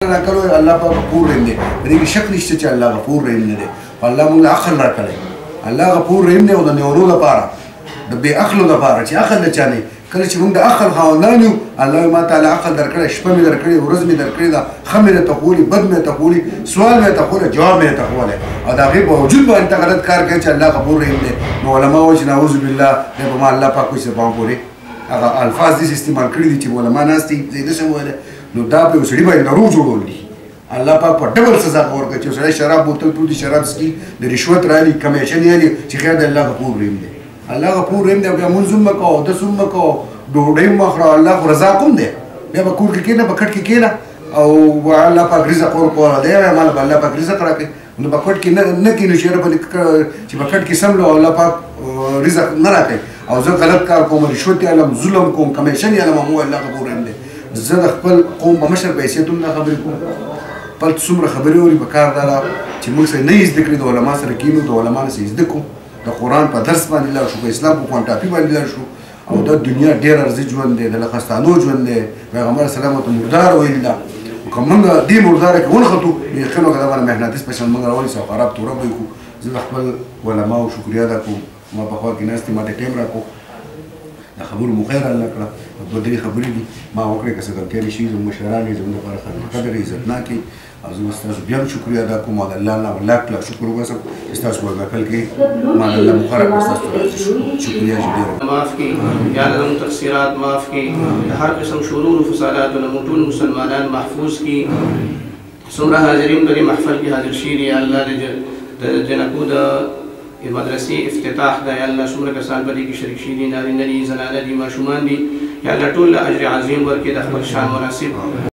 راکړو الله پاک غفور رحیم دی په دې کې شک نشته چې الله غفور رحیم نه دی الله موږ عقل راکړی الله غفور رحیم دی او د نیولو لپاره د بې عقلو لپاره چې عقل نه چا نه کله چې موږ د عقل خاوندان یو الله ما تعالی عقل درکړی شپه مې درکړې ورځ مې درکړې ده ښه مې راته ښوولي بد مې راته ښوولي سوال مې راته ښوولی جواب مې راته ښوولی او د هغې باوجود باندې ته غلط کار کوي چې الله غفور رحیم دی نو علما وایي چې نعوذ بالله دی به ما الله پاک وایي چې پام پورې هغه الفاظ داسې استعمال کړي دي چې علما ناست دي زه یې نشم ویلی نو دا په یو سړي باندې دروغ جوړول دي الله پاک په ډبل سزا ورکوي چې سړی شراب بوتل پروتي شراب څکي د رشوت رالي کمیشن یې چې خیر د الله غفور رحیم دی الله غفور رحیم دی بیا مونځ هم مه کوه اودس هم مه کوه ډوډۍ هم مه خوره الله خو رزاق هم دی بیا به کور کې کښېنه په کټ کې کښېنه او الله پاک رزق ورکولی دی ماله به الله پاک رزق راکوي نو په کټ کې نه کښېنو چې چې په کټ کې سملو الله پاک رزق نه راکوي او زه غلط کار کوم رشوت یې علم ظلم کوم کمیشن یې علم هم الله غفور رحیم دی زه د خپل قوم په مشر په حیثیت هم دا خبرې کوم خپل څومره خبرې اوري په کار دا چې موږ سره نه زده کړي د علما سره کینو د علما نه زده کړو د قرآن په درس باندې لاړ شو په اسلام په کوانټاپي باندې لاړ شو او دا دنیا ډېر ارزي ژوند دی د لخستانو ژوند دی پیغمبر سلام ورته مردار ویلي ده که موږ دې مرداره کې ونښتو یقین وکړه دا باندې محنتي سپیشل موږ راونیسو او خراب توره به یې کړو زه د خپل علماو شکریه ادا کوم ما په خوا کې ناست ما ته ټایم راکړو د خبرو مو خیر الله کړه دوه درې خبرې دي ما وکړې که څه غلطیانې شوي زموږ مشران یې زموږ لپاره قدر عزتناک یې او زه ستاسو بیا هم شکریه ادا کوم او د الله نه لاک لاک شکر وباسم چې ستاسو په محفل کې ما الله مقرر کړ ستاسو راځي شکریه چې ډېره معاف کړي یا الله زموږ تقصیرات معاف کړي د هر قسم شرور و فساداتو نه مو ټول مسلمانان محفوظ کړي څومره حاضرین په دې محفل کې حاضر شوي دي یا الله د جنکو د مدرسې افتتاح ده یا الله څومره کسان په دې کې شریک شوي دي نارینه دي زنانه دي ماشومان دي یا الله ټول اجر عظیم ورکړي د خپل شان مناسب